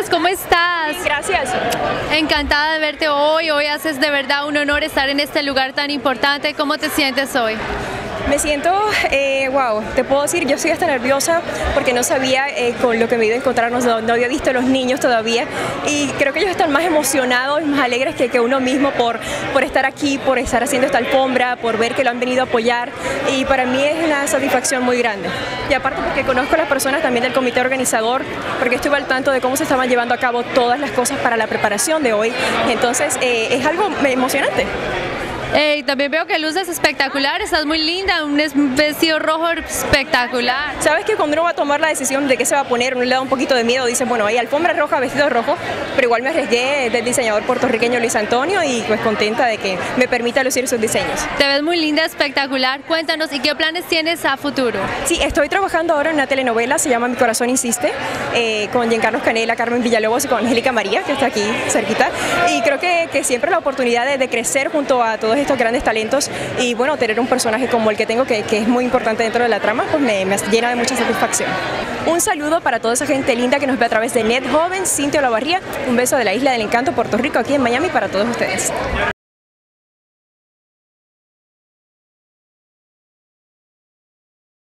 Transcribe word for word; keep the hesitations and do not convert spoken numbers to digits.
Luz, ¿cómo estás? Bien, gracias. Encantada de verte hoy. Hoy haces de verdad un honor estar en este lugar tan importante. ¿Cómo te sientes hoy? Me siento, eh, wow, te puedo decir, yo estoy hasta nerviosa porque no sabía eh, con lo que me iba a encontrar, no, no había visto a los niños todavía y creo que ellos están más emocionados, más alegres que, que uno mismo por, por estar aquí, por estar haciendo esta alfombra, por ver que lo han venido a apoyar y para mí es una satisfacción muy grande. Y aparte porque conozco a las personas también del comité organizador, porque estuve al tanto de cómo se estaban llevando a cabo todas las cosas para la preparación de hoy, entonces eh, es algo emocionante. Hey, también veo que luces espectacular, estás muy linda, un vestido rojo espectacular. Sabes que cuando uno va a tomar la decisión de qué se va a poner, uno le da un poquito de miedo, dice, bueno, hay alfombra roja, vestido rojo, pero igual me arriesgué del diseñador puertorriqueño Luis Antonio y pues contenta de que me permita lucir sus diseños. Te ves muy linda, espectacular, cuéntanos, ¿y qué planes tienes a futuro? Sí, estoy trabajando ahora en una telenovela, se llama Mi Corazón Insiste, eh, con Giancarlos Canela, Carmen Villalobos y con Angélica María, que está aquí cerquita, y creo que, que siempre la oportunidad de, de crecer junto a todos estos grandes talentos y bueno, tener un personaje como el que tengo que, que es muy importante dentro de la trama, pues me, me llena de mucha satisfacción. Un saludo para toda esa gente linda que nos ve a través de Net Joven, Cintia Olavarría, un beso de la Isla del Encanto, Puerto Rico, aquí en Miami para todos ustedes.